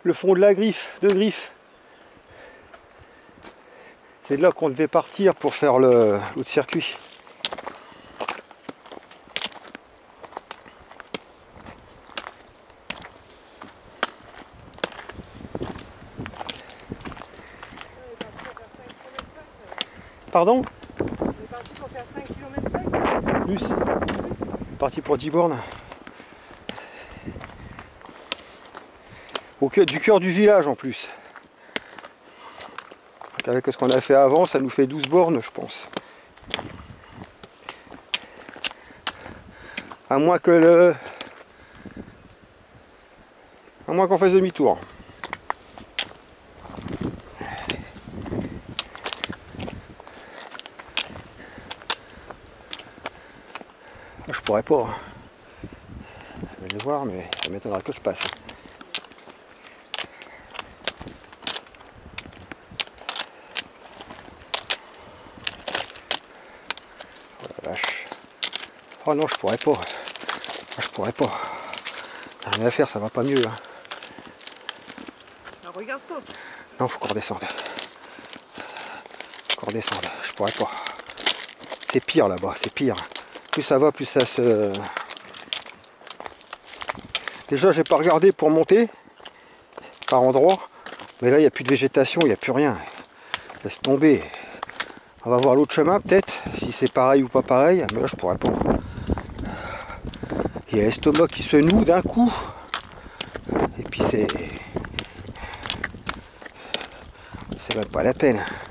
le fond de la griffe, de griffe. C'est de là qu'on devait partir pour faire l'autre circuit. Pardon? On est parti pour faire 5 km. Plus. Parti pour 10 bornes. Du cœur du village en plus. Donc avec ce qu'on a fait avant, ça nous fait 12 bornes je pense. À moins qu'on fasse demi-tour. Je pourrais pas. Je vais les voir, mais ça m'étonnera que je passe. Oh la vache. Oh non, je pourrais pas. Je pourrais pas. Rien à faire, ça va pas mieux. Hein. Non, regarde pas. Non, faut qu'on redescende. Qu'on redescende. Je pourrais pas. C'est pire là-bas, c'est pire. Plus ça va, plus ça se... Déjà, j'ai pas regardé pour monter par endroit. Mais là, il n'y a plus de végétation, il n'y a plus rien. Laisse tomber. On va voir l'autre chemin peut-être, si c'est pareil ou pas pareil. Mais là, je pourrais pas. Il y a l'estomac qui se noue d'un coup. Et puis c'est même pas la peine.